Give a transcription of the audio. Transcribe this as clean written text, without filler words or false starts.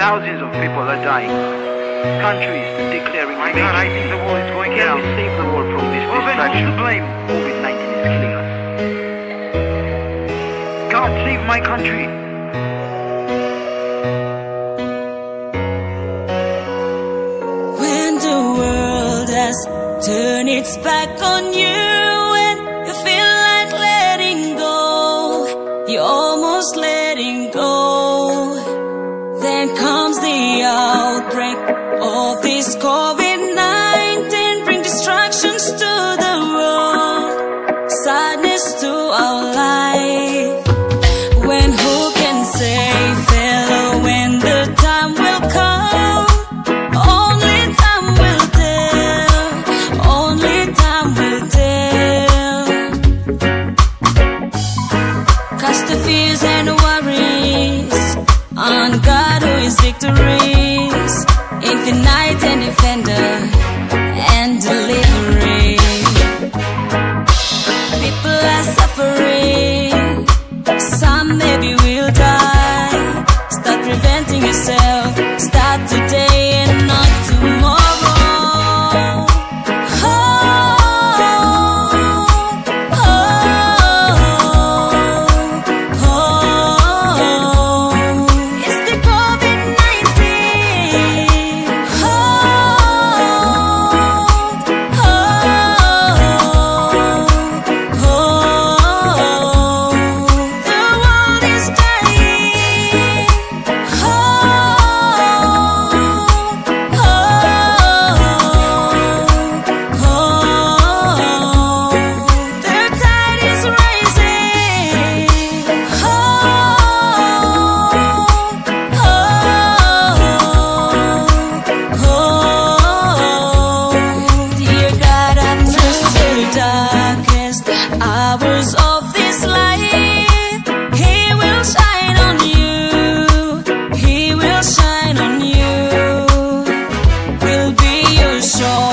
Thousands of people are dying. Countries declaring, My God, I think the world is going Can down. we save the world from this Well, then destruction? who's to blame? COVID-19 is killing us. God save my country. When the world has turned its back on you and you feel like letting go, you're almost letting go. Then comes the outbreak of this COVID-19, bring distractions to the world, sadness to our life. When who can say farewell when the time will come? Only time will tell, only time will tell. Cast the fears and worries on God who is victorious, infinite and defender and delivery. People are suffering, some maybe will die. Start preventing yourself, start today and not tomorrow. Oh, oh, oh, oh. It's the COVID-19. Oh, oh, oh, oh. The world is dying. Oh, oh, oh. The tide is rising. Oh, oh, oh. Dear God, I've trusted the darkest hours of this life. He will shine on you. He will shine on you. Will be your shore.